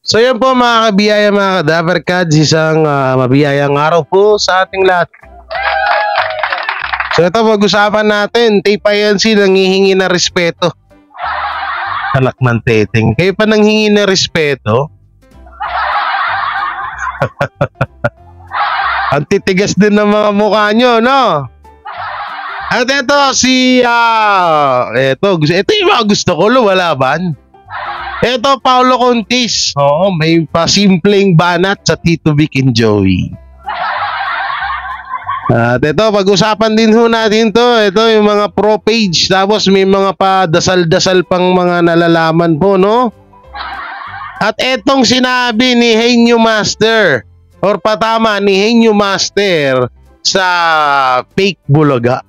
So yan po mga kabiyaya, mga Kadaverkads, isang mabiyayang araw po sa ating lahat. So ito, pag-usapan natin, Tape INC nanghihingi na respeto. Anak ng teteng, kayo pa nanghingi na respeto? Ang titigas din ng mga mukha nyo, no? At ito, ito yung mga gusto ko, lumalaban. Ito, Paolo Contis. Oo, may pasimpleng banat sa Tito Vic and Joey. At ito, pag-usapan din ho natin to. Ito yung mga pro page. Tapos may mga pa-dasal-dasal pang mga nalalaman po, no? At etong sinabi ni Henyo Master, or patama ni Henyo Master sa fake bulaga.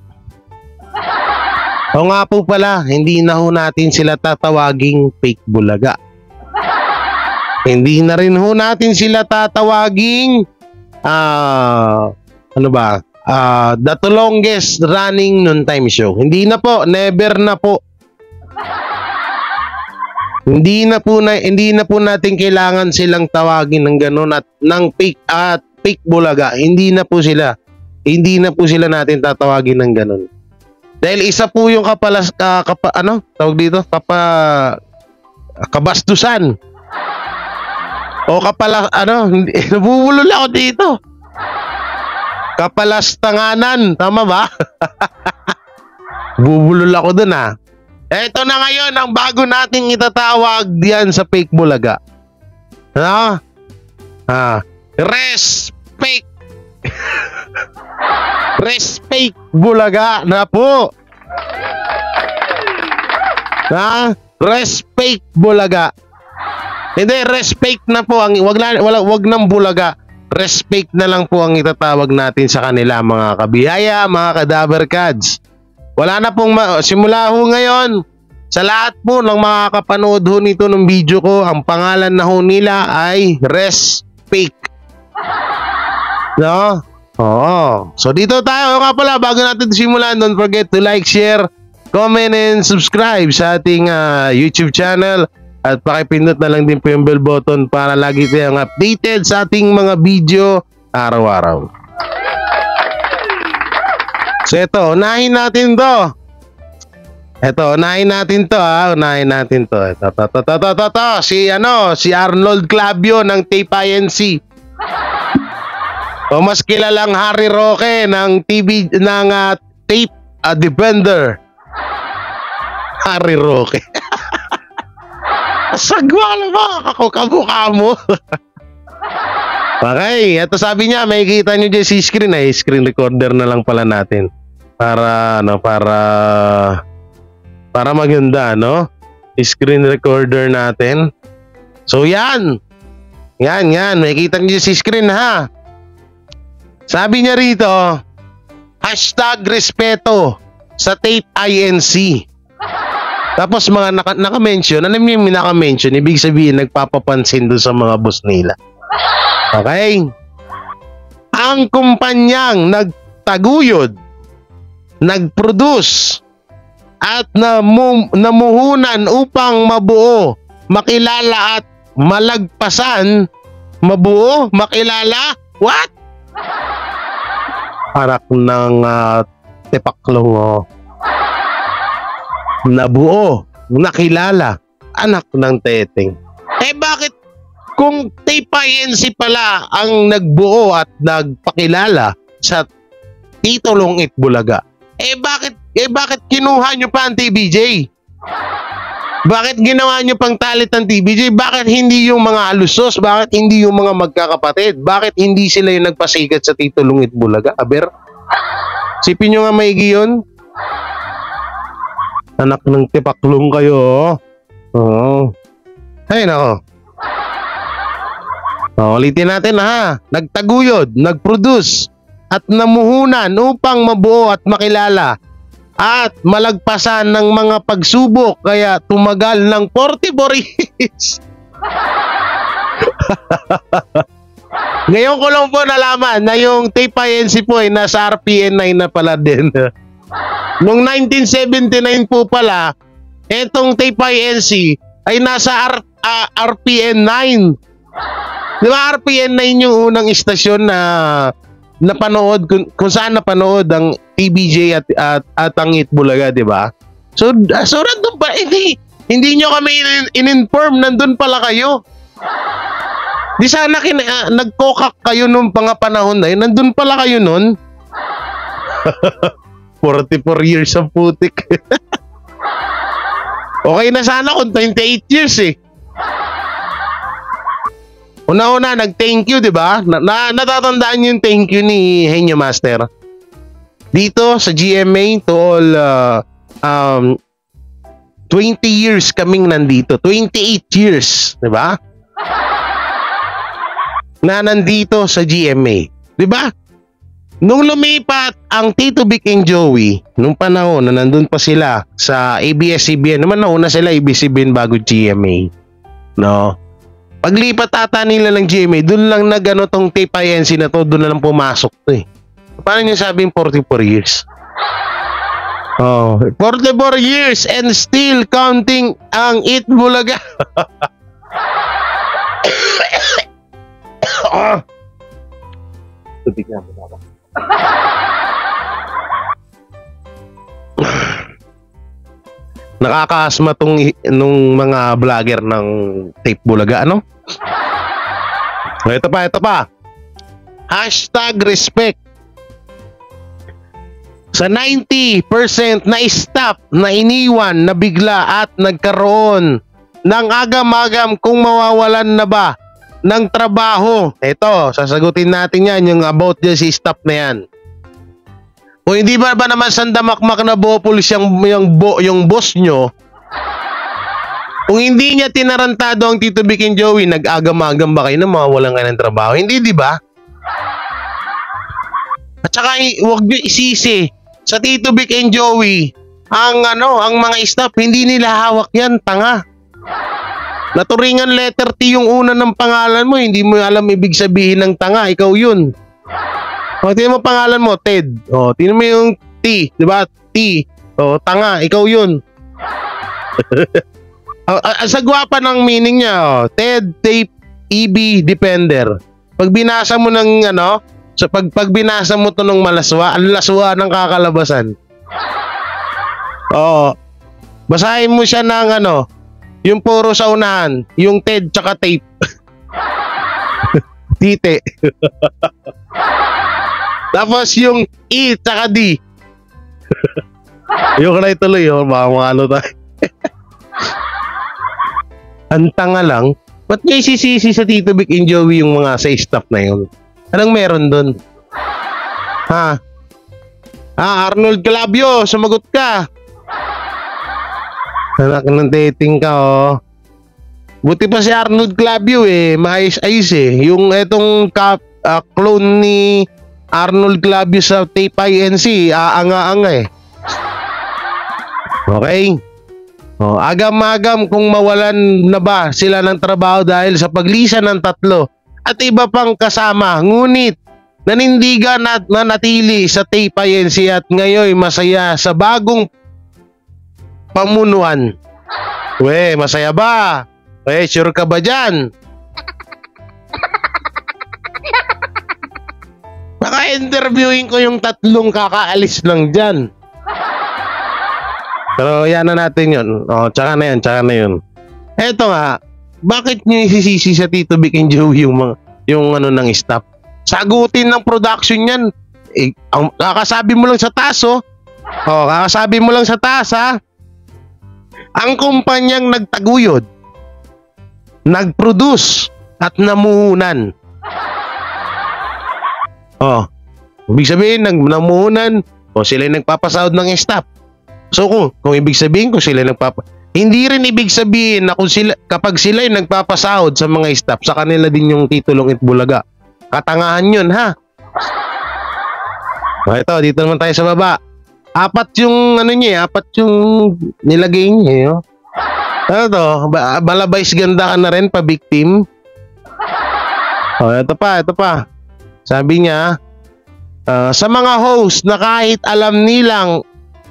O nga po pala, hindi na ho natin sila tatawaging fake bulaga. Hindi na rin ho natin sila tatawaging the longest running noontime show. Hindi na po, never na po. Hindi na po natin kailangan silang tawagin ng ganun at ng fake bulaga. Hindi na po sila natin tatawagin ng ganun. Dahil isa po yung kabastusan. O nabubulol ako dito. Kapalastanganan, tama ba? Bubulol ako dun ah. Eto na ngayon ang bago nating itatawag diyan sa fake bulaga. Ano? Respect. Respect bulaga na po. Respect bulaga. Hindi, respect na po ang wag nang bulaga. Respect na lang po ang itatawag natin sa kanila, mga kabiyaya, mga Kadaverkads. Wala na pong simula ho ngayon sa lahat po ng mga kapanood ho nito ng video ko, ang pangalan na ho nila ay Respect. No? Oo. So dito tayo nga pala, bago natin simulan, don't forget to like, share, comment, and subscribe sa ating YouTube channel. At pakipindot na lang din po yung bell button para lagi tayong updated sa ating mga video araw-araw. So ito, unahin natin to. Unahin natin to. Ito. Si Arnold Clavio ng Tape INC. O mas kilalang Harry Roque ng Tape Defender. Harry Roque. Sagwa naman ako kamukha mo. Okay, ito sabi niya, may kita nyo dyan si screen ay screen recorder na lang pala natin. Para maganda, no? Screen recorder natin. So yan. Yan, may kita nyo dyan si screen ha. Sabi niya rito, #respeto sa Tape INC. Tapos mga naka-mention, ano yung naka-mention? Ibig sabihin, nagpapapansin doon sa mga boss nila. Okay? Ang kumpanyang nagtaguyod, nag-produce, at namuhunan upang mabuo, makilala at malagpasan, mabuo, makilala, what? Anak ng tepaklong nabuo, nakilala, anak ng teteng. Bakit kung Tape INC pala ang nagbuo at nagpakilala sa Tito Longit Bulaga? Bakit kinuha nyo pa ang TBJ? Bakit ginawa nyo pang talent ng TBJ? Bakit hindi yung mga alusos? Bakit hindi yung mga magkakapatid? Bakit hindi sila yung nagpasikat sa Tito Longit Bulaga? Aber, sipin nyo nga maigi yun. Anak ng tipaklong kayo. Oo. Ay nako. Ulitin natin ha. Nagtaguyod, nagproduce, at namuhunan upang mabuo at makilala at malagpasan ng mga pagsubok, kaya tumagal ng 44 years. Ngayon ko lang po nalaman na yung Tape INC po ay nasa RPN 9 na pala din. Noong 1979 po pala, etong Tape INC ay nasa RPN 9. Di ba RPN 9 yung unang istasyon na napanood kung saan napanood ang TBJ at ang Itbulaga, di ba? So nandun pa, hindi nyo kami in-inform, nandun pala kayo. Di sana nagkokak kayo nung panahon na yun, nandun pala kayo nun. 44 years of putik. Okay na sana kung 28 years eh. Una-una, nag-thank you, di ba? Natatandaan yung thank you ni Henyo Master. Dito sa GMA to all 20 years kaming nandito. 28 years, di ba? Na nandito sa GMA. Di ba? Nung lumipat ang Tito Vic and Joey, nung panahon na nandun pa sila sa ABS-CBN, naman nauna sila ABS-CBN bago GMA. No? Paglipat ata nila ng GMA, dun lang nagano tong tape INC na to, dun na lang pumasok to eh. Paano nyo sabing 44 years? Oh, 44 years and still counting ang Itbulaga. Tubig na ako. Nakakaasma nung mga vlogger ng Tape Bulaga, ano? Ito pa. #respect. Sa 90% na stop, na iniwan, na bigla at nagkaroon ng agam-agam kung mawawalan na ba ng trabaho. Ito, sasagutin natin yan, yung about dyan si stop na yan. O hindi ba naman sandamakmak na bopulis yung boss nyo? Kung hindi niya tinarantado ang Tito Vic and Joey, nag-agam-agam ba kayo na mawawalan ka ng trabaho? Hindi, di ba? At saka huwag nyo isisi sa Tito Vic and Joey ang mga staff, hindi nila hawak yan, tanga. Naturingan letter T yung una ng pangalan mo, hindi mo alam ibig sabihin ng tanga, ikaw yun. O, tingnan mo pangalan mo, Ted. O, tingnan mo yung T, di ba? T. O, tanga, ikaw yun. Sa gwapa ng meaning niya, Ted Tape EB Defender. Pag binasa mo ng pag binasa mo to ng malaswa, ang laswa ng kakalabasan. Oo. Basahin mo siya ng yung puro sa unahan, yung Ted tsaka tape. Tite. Tapos yung E tsaka D. Yung na ituloy, baka makalo tayo. Ang tanga lang, ba't niya isisisi sa Tito Vic and Joey yung mga sa staff na yun? Anong meron dun? Ha? Arnold Calabio, sumagot ka. Anak ng dating ka, Buti pa si Arnold Calabio maayos-ayos Yung etong clone ni Arnold Calabio sa Tape INC, aanga-anga Okay? Agam-agam kung mawalan na ba sila ng trabaho dahil sa paglisan ng tatlo at iba pang kasama. Ngunit nanindigan at nanatili sa Tape INC at ngayon masaya sa bagong pamunuan. Masaya ba? Sure ka ba dyan? Baka interviewin ko yung tatlong kakaalis lang dyan. Pero yan na natin yun. Tsaka na yun. Eto nga, bakit nyo isisisi sa Tito Vic and Joey yung ng staff? Sagutin ng production yan. Kakasabi mo lang sa taas, kakasabi mo lang sa taas, ha? Ang kumpanyang nagtaguyod, nag-produce at namuhunan. Ibig sabihin, namuhunan, sila yung nagpapasahod ng staff. So kung ibig sabihin kung sila hindi rin ibig sabihin na kapag sila yung nagpapasahod sa mga staff, sa kanila din yung titulong Itbulaga. Katangahan yun, ha? Ito, dito naman tayo sa baba. Apat yung nilagay niya. Ano to? Balabays ganda ka na rin pa victim. Ito pa. Sabi niya, sa mga host na kahit alam nilang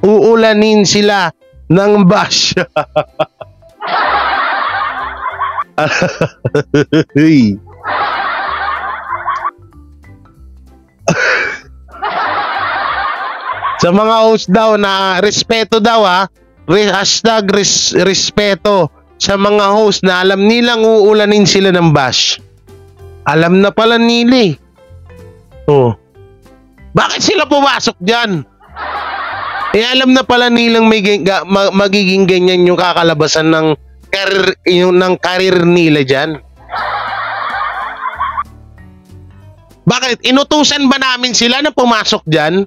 uulanin sila ng bash. Sa mga host daw na respeto daw hashtag respeto sa mga host na alam nilang uulanin sila ng bash. Alam na pala nila eh. Oh. Bakit sila pumasok dyan? Eh alam na pala nilang magiging ganyan yung kakalabasan ng karir nila dyan. Bakit? Inutusan ba namin sila na pumasok dyan?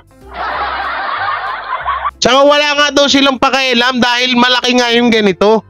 Tsaka wala nga daw silang pakialam dahil malaki nga yung ganito.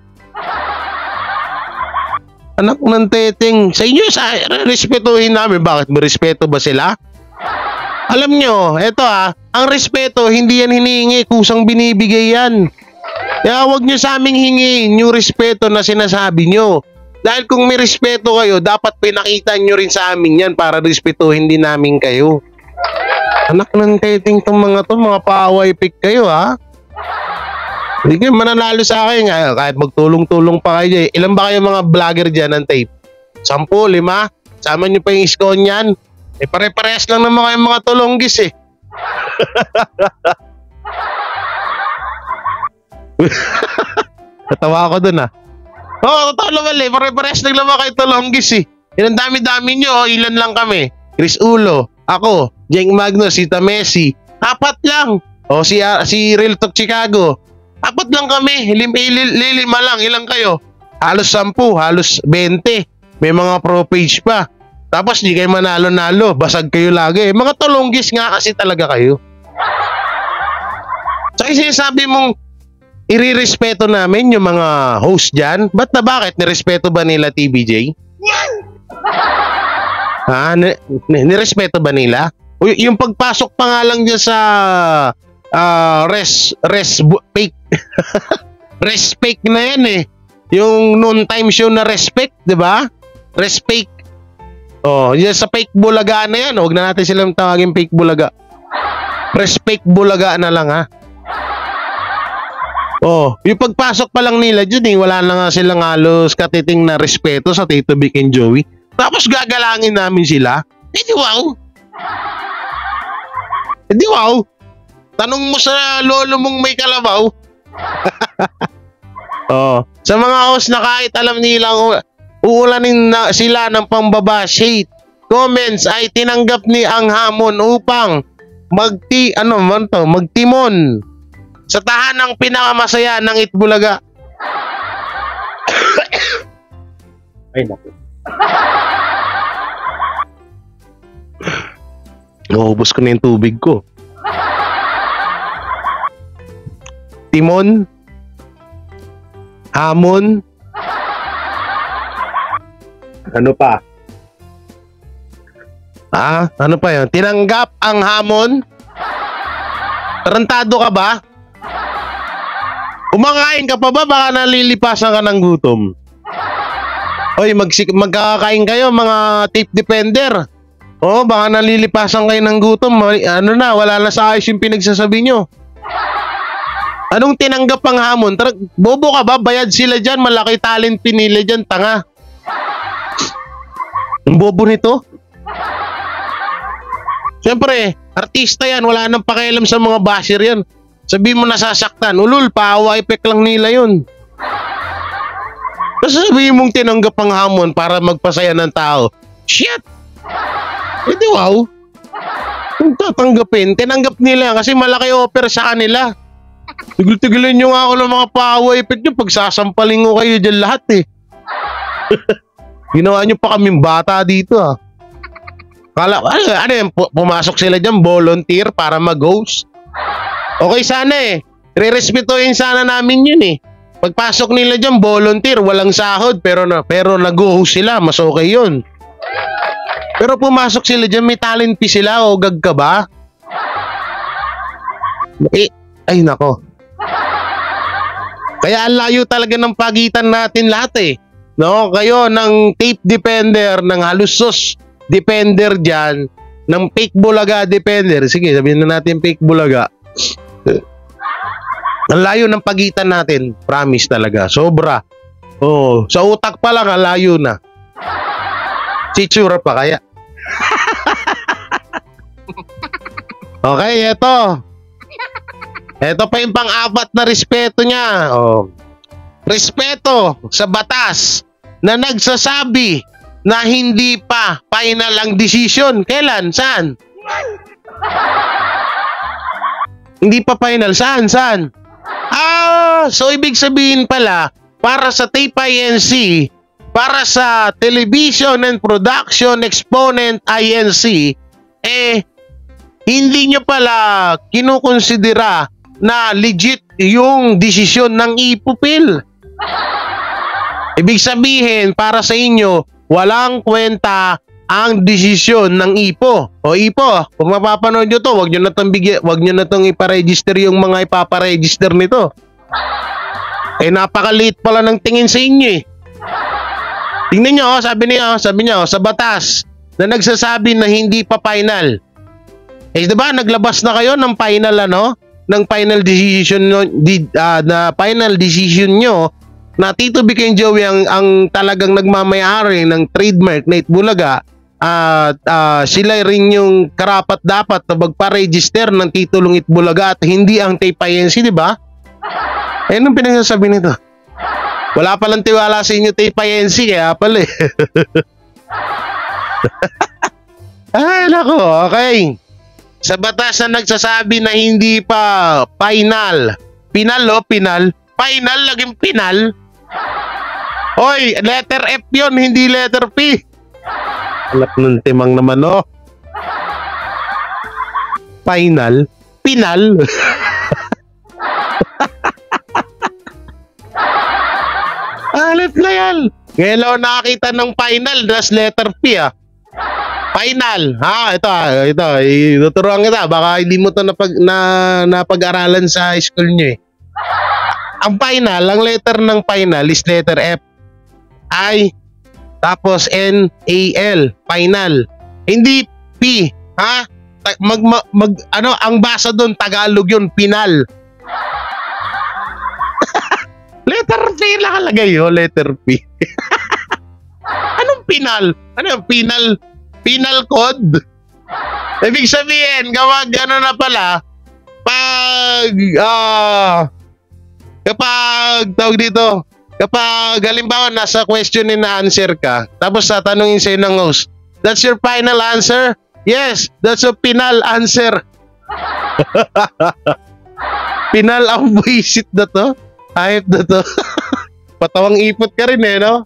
Anak ng teteng, sa inyo respetuhin namin. Bakit? May respeto ba sila? Alam nyo, eto ang respeto hindi yan hinihingi, kusang binibigay yan. Kaya huwag nyo sa aming hingin yung respeto na sinasabi nyo. Dahil kung may respeto kayo, dapat pinakita nyo rin sa amin yan para respetuhin din namin kayo. Anak ng teteng tong mga paaway pick kayo Hindi kayo mananalo sa akin kahit magtulong-tulong pa kayo. Ilan ba kayo mga vlogger dyan ng tape? 10, 5? Sama nyo pa yung iskon yan? Eh pare-parehas lang naman kayo mga tulonggis eh. Natawa ako dun Oo, totoo naman eh. Pare-parehas lang naman kayo tulonggis eh. Ilan dami-dami nyo ilan lang kami? Chris Ulo, ako, Jeng Magnus, Sita Messi. 4 lang. Si Real Talk Chicago. 4 lang kami. Lima lang. Ilang kayo? Halos 10, halos 20. May mga pro page pa. Tapos di kayo manalo-nalo. Basag kayo lagi. Mga tulonggis nga kasi talaga kayo. So sinasabi mong irirespeto namin yung mga host dyan. Bakit? Nirespeto ba nila TBJ? Nirespeto ba nila? Yung pagpasok pa nga lang dyan sa respect na yan eh. Yung noon time show na respect, di ba? Respect. Yan sa fake bulaga na yan. Huwag na natin silang tawagin fake bulaga. Respect bulaga na lang yung pagpasok pa lang nila dyan wala na nga silang halos katiting na respeto sa Tito Vic and Joey. Tapos gagalangin namin sila. Di wow. Tanong mo sa lolo mong may kalabaw. Sa mga host na kahit alam nilang uulanin na sila ng pambabash, hate, comments ay tinanggap ni ang hamon upang magtimon sa tahanang pinakamasaya ng Itbulaga. Ay naku. Naubos ko na yung tubig ko. Timon, hamon, ano pa? Ano pa yun? Tinanggap ang hamon? Tarantado ka ba? Kumakain ka pa ba? Baka nalilipasan ka ng gutom. Oy, magkakain kayo mga tape defender. Baka nalilipasan kayo ng gutom. Wala na sa ayos yung pinagsasabi nyo. Anong tinanggap ang hamon? Bobo ka ba? Bayad sila dyan. Malaki talent pinili dyan. Tanga. Ang bobo nito. Siyempre, artista yan. Wala nang pakialam sa mga basher yan. Sabi mo nasasaktan. Ulul, paawa effect lang nila yun. Kasi sabihin mong tinanggap ang hamon para magpasaya ng tao. Shit! Di wow. Kung tatanggapin, tinanggap nila kasi malaki offer sa kanila. Tigil-tigilan nyo nga ako ng mga paawa effect nyo. Pagsasampaling ko kayo dyan lahat eh. Ginawa nyo pa kaming bata dito Kala, ano yan, pumasok sila dyan, volunteer para mag-host. Okay sana re-respetuhin sana namin yun Pagpasok nila dyan, volunteer, walang sahod, pero nag-host sila, mas okay yun. Pero pumasok sila dyan, may talent fee sila, gag ka ba? Ay nako. Kaya ang layo talaga ng pagitan natin lahat No, kayo ng tape defender, ng halusos defender dyan, ng fake bulaga defender. Sige, sabihin na natin fake bulaga. Ang layo ng pagitan natin, promise talaga, sobra. Oh, sa utak pa lang, layo na. Si tsura pa kaya. Okay, eto. Eto pa yung pang-apat na respeto niya. Oh. Respeto sa batas na nagsasabi na hindi pa final ang decision. Kailan? Saan? Hindi pa final. Saan? Saan? So ibig sabihin pala, para sa Tape INC, para sa Television and Production Exponent INC, hindi nyo pala kinukonsidera na legit yung desisyon ng IPOPIL. Ibig sabihin, para sa inyo, walang kwenta ang desisyon ng IPO. O IPO, kung mapapanood nyo to, wag nyo na itong iparegister yung mga ipaparegister nito. Napakaliit pala ng tingin sa inyo eh. Tingnan nyo, sabi niya, sa batas na nagsasabi na hindi pa final. Diba, naglabas na kayo ng final ng final decision na final decision nyo na Tito Vic and Joey ang talagang nagmamayari ng trademark na Itbulaga at sila rin yung karapat-dapat na magpa-register ng titulong Itbulaga at hindi ang Tape INC, di ba? Anong pinagsasabi nito? Wala palang tiwala sa inyo Tape INC, kaya pala eh. Ay, nako, okay. Sa batas na nagsasabi na hindi pa final. Final, laging final. Hoy, letter F yun, hindi letter P. Alap ng timang naman, Final. Alit na yan. Ngayon lang nakakita ng final, das letter P Final. Ito. Tuturuan kita. Baka hindi mo ito napag-aralan sa school nyo eh. Ang final, ang letter ng final is letter F. I, tapos N-A-L. Final. Hindi P. Ang basa doon, Tagalog yun, pinal. Letter P nakalagay yun, letter P. Anong pinal? Ano yung pinal? Penal code? Ibig sabihin, kapag na pala, kapag halimbawa nasa question and answer ka, tapos tatanungin sa'yo ng host, that's your final answer? Yes, that's a penal answer. Penal ang buisit na to? Hayop na to? Patawang ipot ka rin no?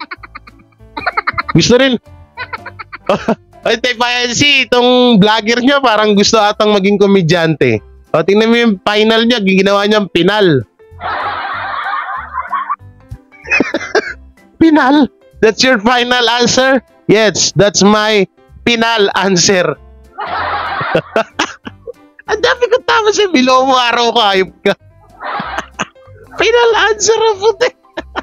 Gusto rin. Ay, Tape INC, itong vlogger nyo parang gusto atang maging komedyante. Tingnan mo yung final niya, ginawa niyang pinal. Pinal? That's your final answer? Yes, that's my pinal answer. Ang dami ko tama sa bilo mo, araw ka, ayop ka. Final answer ang puti.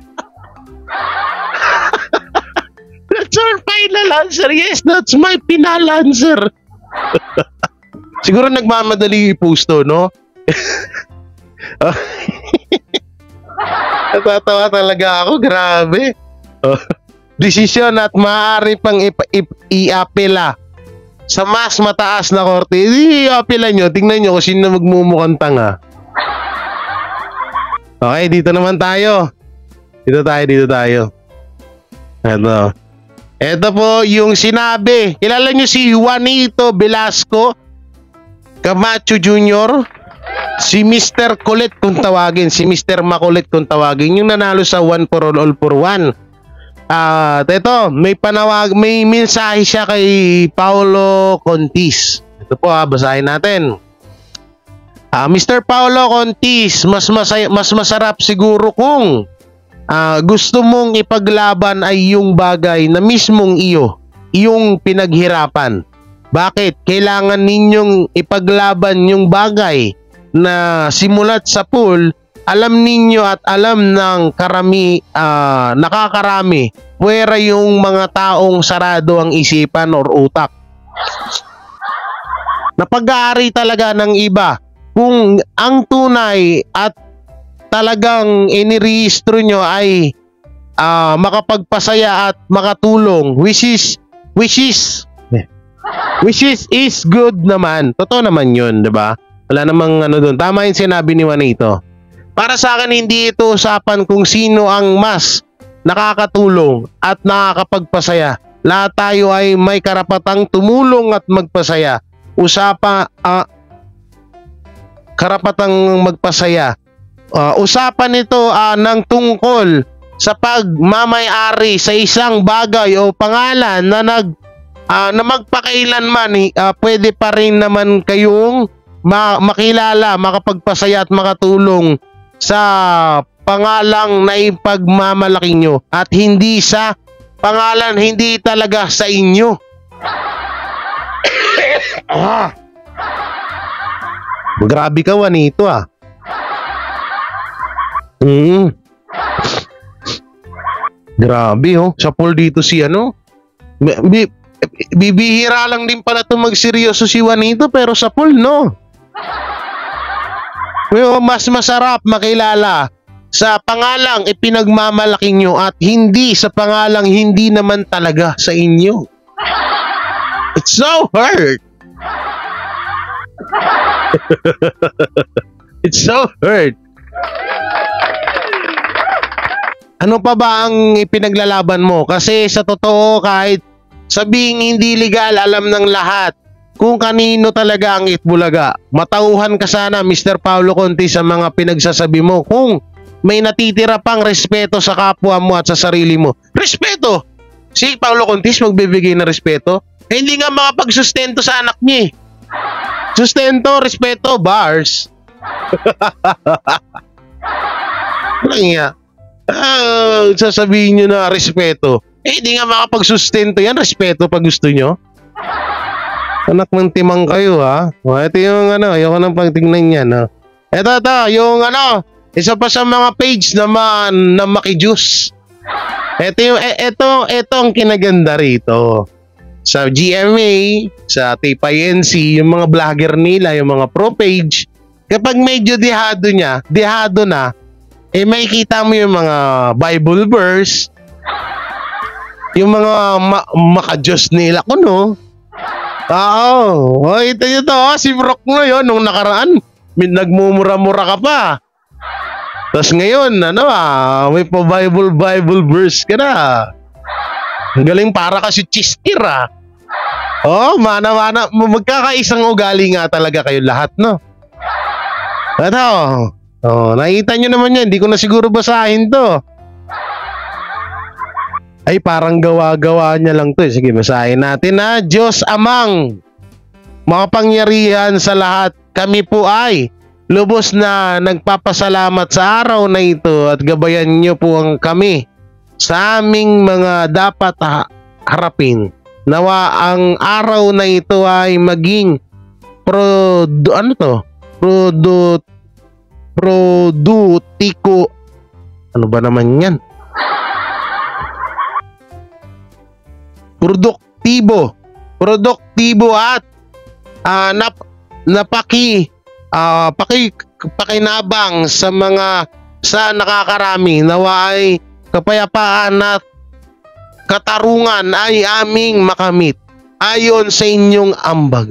That's our final answer. Yes, that's my final answer. Siguro nagmamadali i-post to, no? Natatawa talaga ako. Grabe. Desisyon at maaari pang i-apela sa mas mataas na korte. I-apela nyo. Tingnan nyo kung sino magmumukhang tanga. Okay, dito naman tayo. Dito tayo. Ito po yung sinabi. Kilala nyo si Juanito Velasco Camacho Jr.? Si Mr. Kulit kung tawagin. Si Mr. Makulit kung tawagin. Yung nanalo sa One for All for One. Ito, may mensahe siya kay Paulo Contis. Ito po basahin natin. Mr. Paulo Contis, mas masarap siguro kung gusto mong ipaglaban ay yung bagay na mismong iyong pinaghirapan. Bakit? Kailangan ninyong ipaglaban yung bagay na simulat sa pool, alam ninyo at alam ng nakakarami, puwera yung mga taong sarado ang isipan or utak. Napag-aari talaga ng iba kung ang tunay at talagang inirehistro nyo ay makapagpasaya at makatulong, which is good naman. Totoo naman yun, di ba? Wala namang ano doon. Tama yung sinabi ni Juanito. Para sa akin, hindi ito usapan kung sino ang mas nakakatulong at nakakapagpasaya. Lahat tayo ay may karapatang tumulong at magpasaya. Karapatang magpasaya. Usapan ito ng tungkol sa pagmamay-ari sa isang bagay o pangalan na magpakailanman, pwede pa rin naman kayong makilala, makapagpasaya at makatulong sa pangalang na ipagmamalaki nyo at hindi sa pangalan hindi talaga sa inyo. Grabe ka, Juanito, Grabe, Sa poll dito si bibihira lang din pala ito magseryoso si Juanito, pero sa poll, no? Mas masarap makilala sa pangalang ipinagmamalaki nyo at hindi sa pangalang hindi naman talaga sa inyo. It's so hurt. It's so hurt. Ano pa ba ang ipinaglalaban mo? Kasi sa totoo, kahit sabing hindi legal, alam ng lahat kung kanino talaga ang Itbulaga. Matauhan ka sana, Mr. Paulo Conti, sa mga pinagsasabi mo kung may natitira pang respeto sa kapwa mo at sa sarili mo. Respeto! Si Paulo Contis magbibigay ng respeto? Hindi nga makapagsustento sa anak niya. Sustento, respeto, bars. Nga. Sasabihin nyo na respeto. Hindi nga makapagsustento yan. Respeto pag gusto nyo. Anak ng timang kayo, Ito yung ayoko nang pagtingnan yan, Ito, yung isa pa sa mga page na makijuice. Ito ang kinaganda rito. Sa GMA, sa TPINC, yung mga vlogger nila, yung mga pro page, kapag medyo dehado na, may kita mo yung mga Bible verse, yung mga makajos nila kuno. Ito yun si Brock mo yun, nung nakaraan, nagmumura-mura ka pa. Tapos ngayon, may pa Bible verse ka na. Ang galing, para ka si Chister, mana-mana, magkakaisang ugali nga talaga kayo lahat, no? Nakita nyo naman yan, hindi ko na siguro basahin to. Ay, parang gawa-gawa niya lang to. Sige, basahin natin, Diyos Amang, makapangyarihan sa lahat, kami po ay lubos na nagpapasalamat sa araw na ito at gabayan niyo po ang kami sa aming mga dapat harapin. Nawa ang araw na ito ay maging produtiko. Ano ba naman yan? Produktibo at pakinabang sa nakakarami. Nawa ay kapayapaan at katarungan ay aming makamit ayon sa inyong ambag.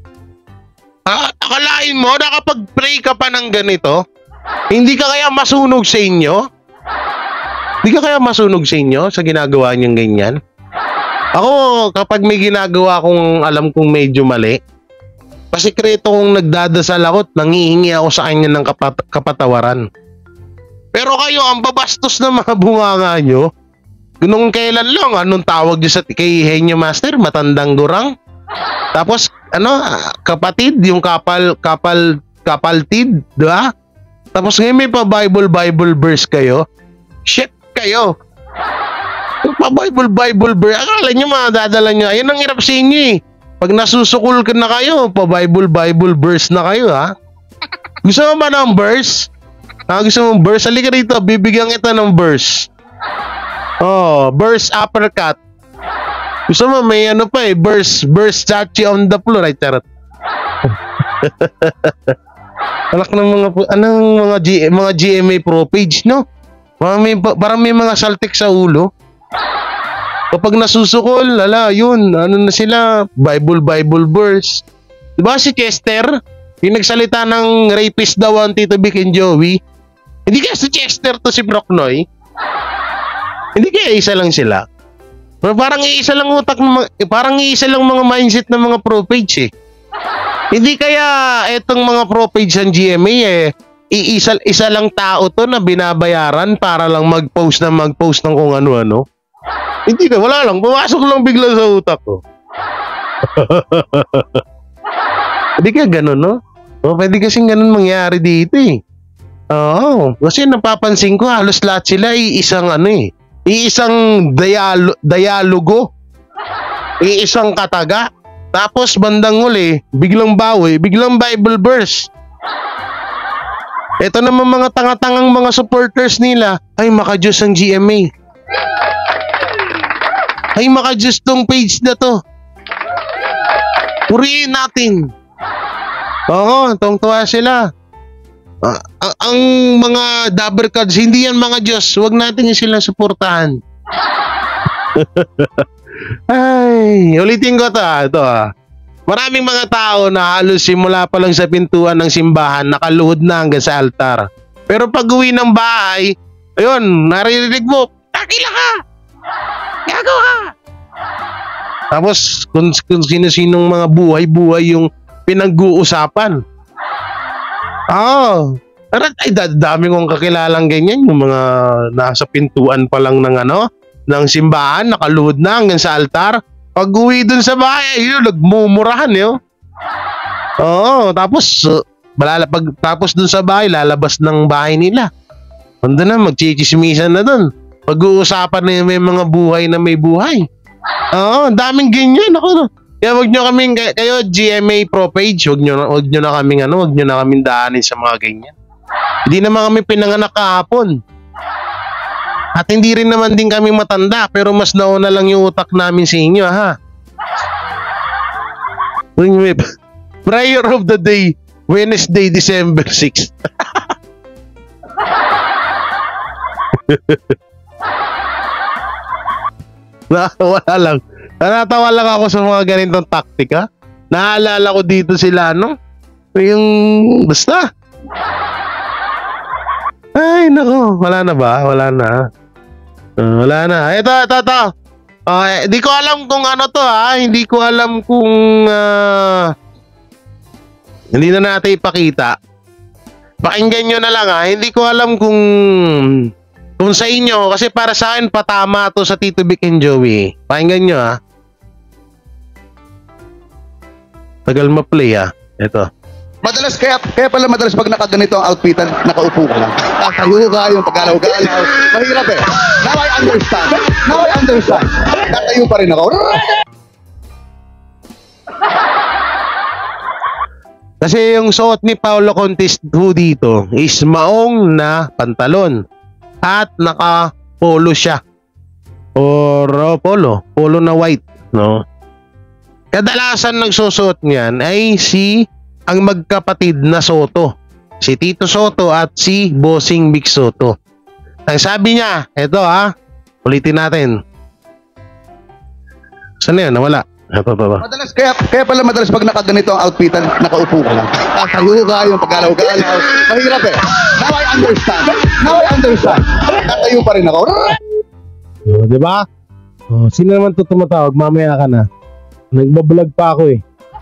Akalain mo nakapag-pray ka pa ng ganito? Hindi ka kaya masunog sa inyo? Hindi ka kaya masunog sa inyo sa ginagawa niyong ganyan? Ako, kapag may ginagawa kong alam kong medyo mali, pasikreto kong nagdadasal ako at nangihingi ako sa kanya ng kapatawaran. Pero kayo, ang babastos na mga bunganga nyo, nung kailan lang, anong tawag nyo kay Henyo Master? Matandang gurang? Tapos, kapatid, yung kapaltid, diba? Tapos ngayon may pa Bible verse kayo. Shit kayo. Yung pa Bible verse, akala nyo madadala nyo. Ayun ang hirap sa inyo Pag nasusukul ka na kayo, pa Bible verse na kayo, Gusto mo ba ng verse? Gusto mo verse? Halika rito, bibigyan kita ng verse. Verse uppercut. Gusto mo may verse chachi on the floor, right, charot. Anak ng mga GMA pro page, no? Parang may mga saltik sa ulo. Kapag nasusukol, yun, ano na sila, Bible verse. Diba si Chester? Yung nagsalita ng rapist daw ang Tito Vic and Joey. Hindi kaya si Chester to si Brocknoy? Hindi kaya isa lang sila? Parang iisa lang parang iisa lang mga mindset ng mga pro-page eh. Hindi kaya etong mga pro-page ng GMA isa lang tao to na binabayaran para lang mag-post ng kung ano-ano. Hindi na, wala lang. Pumasok lang bigla sa utak ko. Hindi kaya ganun, no? Pwede kasing ganun mangyari dito eh. Oo. Kasi napapansin ko, halos lahat sila iisang dialogo. Iisang kataga. Tapos bandang huli, biglang bawi, biglang Bible verse. Ito naman mga tanga-tangang mga supporters nila, ay maka-Diyos ang GMA. Ay maka-Diyos tong page na to. Purihin natin. Oo, tungtuwa sila. Ang mga dabber cards, hindi yan mga Diyos. Huwag natin yung silang suportahan. Ay, ulitin ko ito. Maraming mga tao na halos simula pa lang sa pintuan ng simbahan, nakaluhod na hanggang sa altar. Pero pag uwi ng bahay, ayun, naririnig mo, takila ka! Gago ka! Tapos, kung sino-sinong mga buhay-buhay yung pinag-uusapan. Ay, dami kong kakilalang ganyan. Yung mga nasa pintuan pa lang ng simbahan, nakaluhod na hanggang sa altar. Pag uwi dun sa bahay, yun, nagmumurahan yun. Tapos, tapos dun sa bahay, lalabas ng bahay nila. Ando na, magchichismisan na dun. Pag-uusapan na may mga buhay na may buhay. Daming ganyan. Kaya wag nyo kaming, kayo GMA Pro page, wag nyo na kaming daanin sa mga ganyan. Hindi naman kami pinanganak kahapon. At hindi rin naman din kami matanda, pero mas nauna lang yung utak namin sa inyo, ha? Prayer of the day, Wednesday, December 6. Wala lang. Natawa lang ako sa mga ganitong taktika. Naalala ko dito sila, yung basta. Ay, nako. Wala na ba? Wala na. Wala na. Ito. Hindi ko alam kung ano to, ha. Hindi ko alam kung hindi na natin ipakita. Pakinggan nyo na lang, ha. Hindi ko alam kung sa inyo, kasi para sa akin patama to sa Tito Vic and Joey. Pakinggan nyo, ha. Tagal ma-play, ha. Ito. Kaya pala madalas pag nakaganito ang outfitan, nakaupo ka lang. Tatayo ka, yung paggalaw-galaw. Mahirap eh. Now I understand. Tatayo pa rin ako. Kasi yung suot ni Paolo Contis dito is maong na pantalon at naka-polo siya. Or polo na white, no? Kadalasan nagsusuot niyan ay ang magkapatid na Soto. Si Tito Soto at si Bossing Vic Soto. Ang sabi niya, eto, ulitin natin. Saan yan? Nawala. Ito. Kaya pala madalas pag nakaganito ang outfitan, nakaupo ka lang. Tatayo ka, yung paggalaw-galaw. Mahirap eh. Now I understand. Tatayo pa rin ako. Diba? Sino naman ito tumatawag? Mamaya ka na. Nagbablog pa ako eh.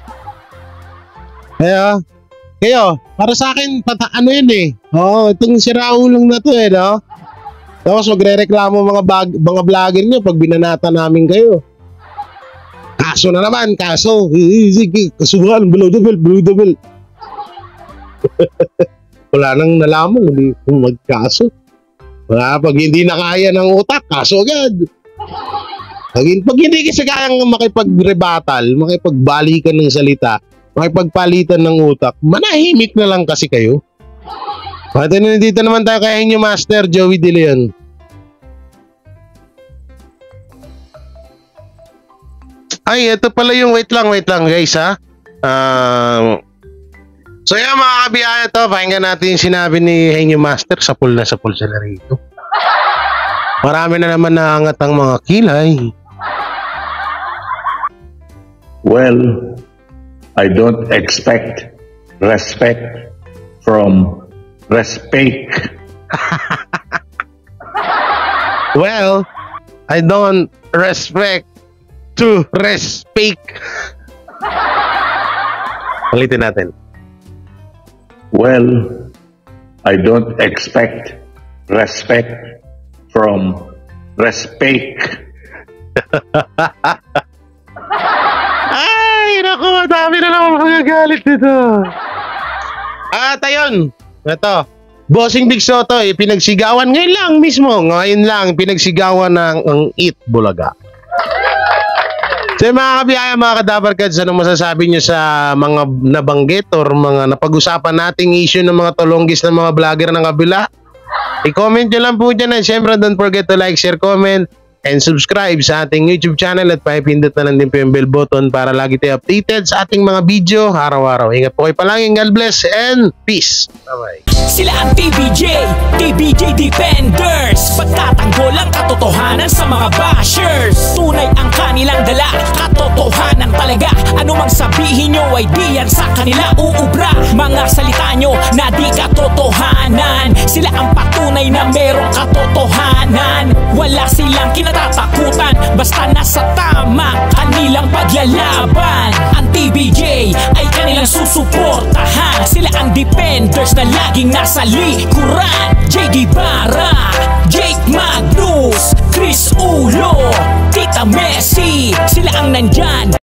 Kayo, para sa akin, ano yun eh. Itong siraulong na to eh, no? Tapos magre-reklamo mga vlogger nyo pag binanata namin kayo. Kaso na naman, kaso. Kasuhan, below the belt. Wala nang nalaman, hindi magkaso. Pag hindi na kaya ng utak, kaso agad. Pag hindi kasi kayang makipag-rebattle, makipagbalikan ng salita, makipagpalitan ng utak, manahimik na lang kasi kayo. At dito naman tayo kay inyo Master Joey De Leon. Ay, ito pala yung wait lang guys, ha. So yan mga kabiyaya to, pakinggan natin yung sinabi ni Henyo Master, sapul na sapul sila rito. Marami na naman naangat ang mga kilay. Well, I don't expect respect from respect. Well, I don't respect to respect. Ulitin natin. Well, I don't expect respect from respect. Ay, naku, madami na naman magagalit dito. At ayun, ito, Bossing Big Soto, pinagsigawan ngayon lang mismo, ngayon lang pinagsigawan ng Eat Bulaga. So mga kabiyaya, mga kadabarkads, anong masasabi nyo sa mga nabanggit or mga napag-usapan nating issue ng mga tulonggis ng mga vlogger ng kabila? I-comment nyo lang po dyan, and syempre don't forget to like, share, comment, and subscribe sa ating YouTube channel at pahipindot na lang din po yung bell button para lagi tayo updated sa ating mga video araw-araw. Ingat po kayo palagi, God bless and peace. Bye-bye. Sila ang TBJ Defenders. Pagtatanggol ang katotohanan sa mga bashers. Tunay ang kanilang dala, katotohanan talaga. Ano mang sabihin nyo ay di yan sa kanila uubra. Mga salita nyo na di katotohanan. Sila ang patunay na merong katotohanan. Wala silang kinatatakutan, basta nasa tama kanilang paglalaban. Ang TBJ ay kanilang susuportahan. Sila ang defenders na laging nasa likuran. JD Barra, Jake Magnus, Chris Ulo, Tita Messi, sila ang nandyan.